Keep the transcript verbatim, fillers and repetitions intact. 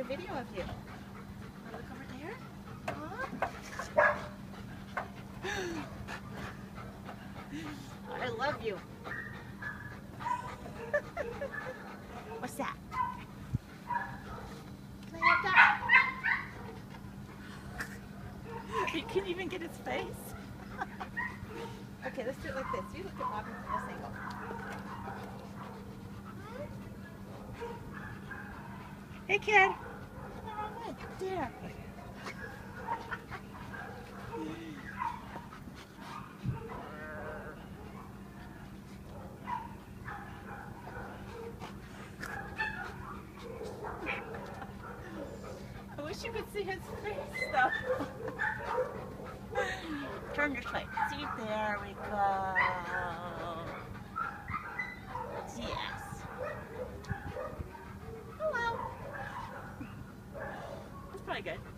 a video of you. Wanna look over there? Huh? I love you. What's that? Play with that. You can't even get his face. Okay, let's do it like this. You look at Bobby from this angle. Hey, kid. There. I wish you could see his face, though. Turn this way. See, there we go. Yes. Hello. That's probably good.